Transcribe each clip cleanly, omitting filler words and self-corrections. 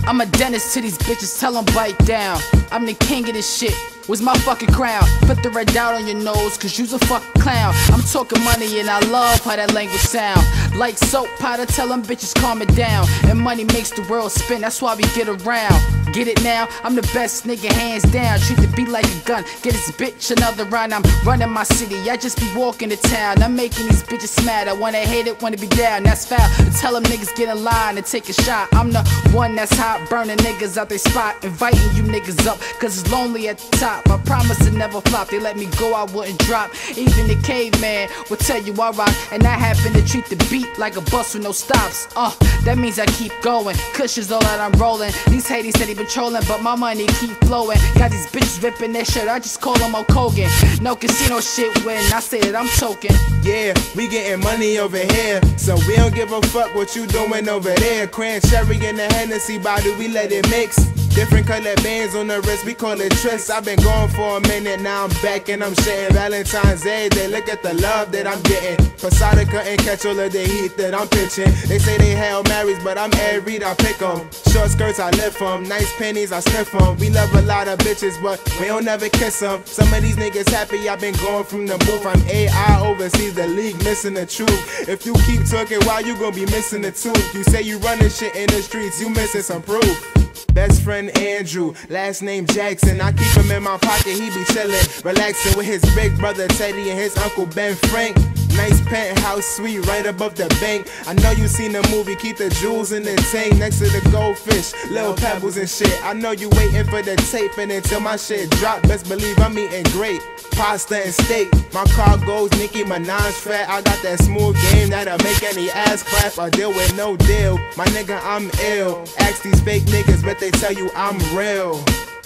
I'm a dentist to these bitches, tell them bite down. I'm the king of this shit. Where's my fucking crown? Put the red dot on your nose, cause you's a fucking clown. I'm talking money and I love how that language sound. Like soap powder, tell them bitches calm it down. And money makes the world spin, that's why we get around. Get it now? I'm the best nigga hands down. Treat the beat like a gun, get this bitch another round. I'm running my city, I just be walking to town. I'm making these bitches mad, I wanna hate it, wanna be down. That's foul, but tell them niggas get in line and take a shot. I'm the one that's hot, burning niggas out they spot. Inviting you niggas up, cause it's lonely at the top. I promise to never flop, they let me go, I wouldn't drop. Even the caveman will tell you I rock. And I happen to treat the beat like a bus with no stops. That means I keep going, cushions all that I'm rolling. These haters said he been trolling, but my money keep flowing. Got these bitches ripping their shirt, I just call them Hulk Hogan. No casino shit when I say that I'm token. Yeah, we getting money over here, so we don't give a fuck what you doing over there. Cran cherry in the Hennessy bottle, we let it mix. Different color bands on the wrist, we call it trysts. I've been gone for a minute, now I'm back and I'm shitting. Valentine's Day, they look at the love that I'm getting. Posada couldn't catch all of the heat that I'm pitching. They say they Hail Marys, but I'm Ed Reed, I pick 'em. Short skirts, I lift 'em. Nice pennies, I sniff 'em. We love a lot of bitches, but we don't never kiss 'em. Some of these niggas happy, I've been going from the booth. I'm AI overseas, the league missing the truth. If you keep talking, why you gon' be missing the tooth? You say you running shit in the streets, you missing some proof. Best friend Andrew, last name Jackson. I keep him in my pocket, he be chillin', relaxing with his big brother Teddy and his uncle Ben Frank. Nice penthouse suite right above the bank. I know you seen the movie, keep the jewels in the tank next to the goldfish, little pebbles and shit. I know you waiting for the tape, and until my shit drop, best believe I'm eating great. Pasta and steak, my car goes Nicki Minaj fat. I got that smooth game that'll make any ass clap. I deal with no deal, my nigga I'm ill. Ask these fake niggas, but they tell you I'm real.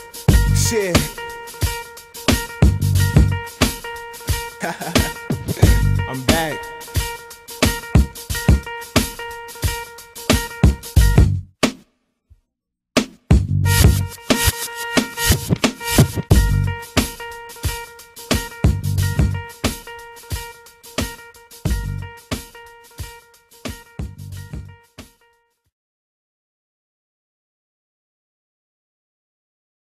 Shit. I'm back.